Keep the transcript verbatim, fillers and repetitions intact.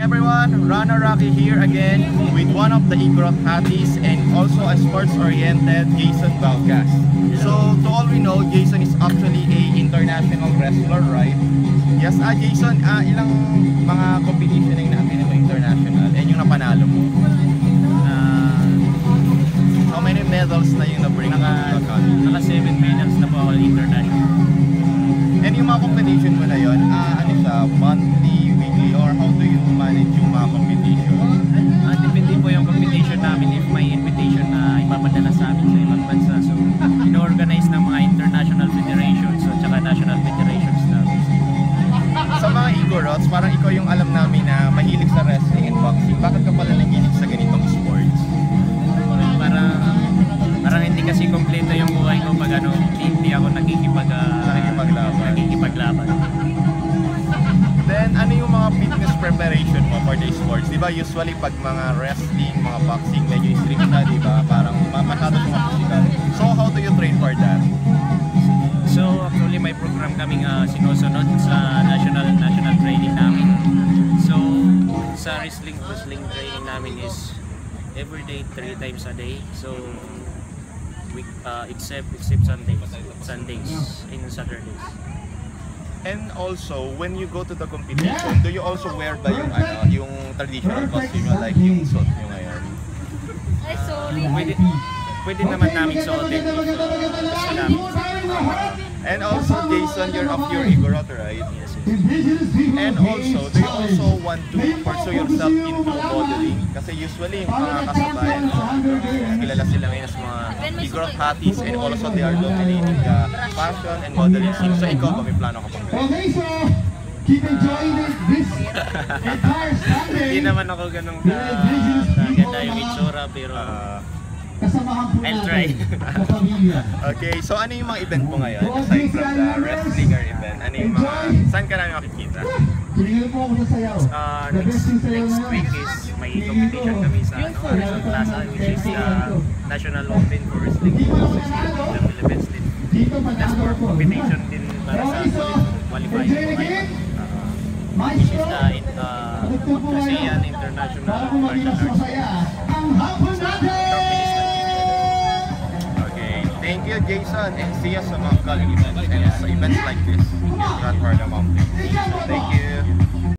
Everyone, Rana Rocky here again with one of the Igorot Hatties and also a sports-oriented Jason Balgas. So to all we know, Jason is actually a international wrestler, right? Yes, ah Jason, ah, ilang mga competition na yung natin ito international and yung napanalo mo? Uh, How many medals na yung na-bring? naka, naka seven medals na po ako international. And yung mga competition mo na yun, ah, ano siya, monthly, weekly, or how do you manage yung mga competition? Uh, depende po yung competition namin if may invitation na ipapadala sa amin sa ibang bansa. So, in-organize ng mga international federations at saka national federations namin. Sa mga Igorots, parang ikaw yung alam namin na mahilig sa wrestling and boxing. Bakit ka pala nahilig sa ganitong sports? Parang, parang hindi kasi kompleto yung buhay ko pag ano, hindi ako nakikipag, uh, Nakikipaglaban. nakikipaglaban. Then, ano yung mga fitness preparation mo for the sports? Di ba usually pag mga wrestling, mga boxing, medyo strict na, di ba? Parang masyado mga physical. So, how do you train for that? So actually may program kaming uh, sinusunod sa national national training namin. So sa wrestling wrestling training namin is every day, three times a day. So week uh, except except Sundays, Sundays and Saturdays. And also, when you go to the competition, do you also wear ba yung ano, yung traditional costume like yung suit yung ngayon? Ay, sorry. Pwede, pwede naman namin suotin if uh, gusto namin. And also, Jason, you're of your Igorot, right? Yes, yes. And also, do you also want to pursue yourself into modeling? Kasi usually, yung mga kasabayan mo, kilala sila ngayon as mga Igorot Hatties and also they are dominating the fashion and modeling scene. So ikaw ba, may plano ka pang gawin? Okay, so keep enjoying this, this entire Sunday. Hindi naman ako ganun ka kaganda yung itsura pero Kasamahan po I'll natin try. sa pamilya. Okay, so ano yung mga event mo ngayon? Aside from the wrestling or event, ano yung mga, saan ka namin makikita? Tinigil po ako sa sayaw. Uh, The next, best yung sayaw next na week yun. is may competition kami sa ano, Arizona Plaza which is uh, National Open for Wrestling Di ba in naman ano? the Philippines din. Dito That's manalo for po. competition din para sa Okay, so qualifying enjoy po the ngayon. game. Uh, which Maestro, is the uh, tugtog po ASEAN ngayon. International Para po maging mas Martial Arts. masaya ang hapon natin! Okay, thank you Jason and see us sa mga calling events and sa events like this in Grand Parda Mountain. Thank you!